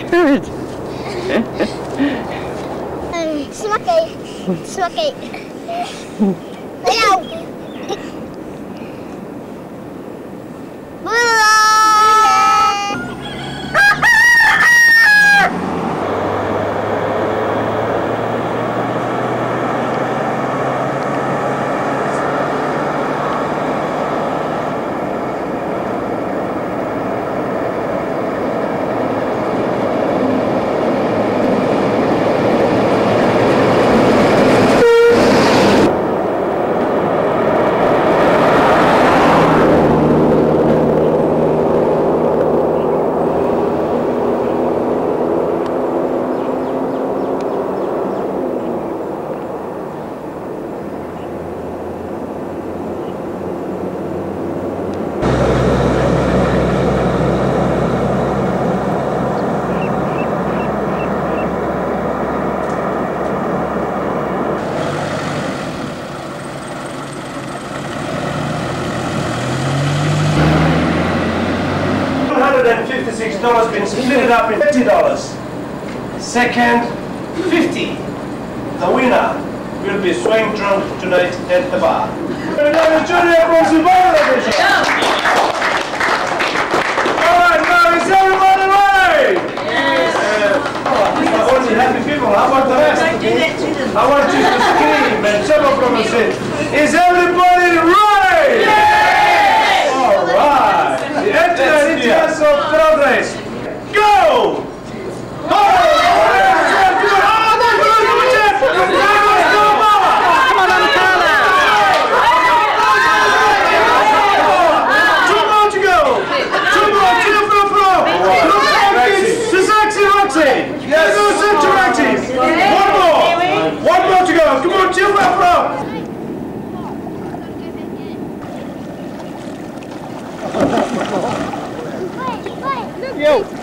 Good. Smoky. Smoky. Hello. $56 been split up in $50. Second, 50. The winner will be swing drunk tonight at the bar. Junior from Survival Edition. Alright, now is everybody ready? Yes. Only happy people. How about the rest? I want you to scream and several from the seat. Is everybody ready? Yes! Alright. The entire details of progress. Go! Yo!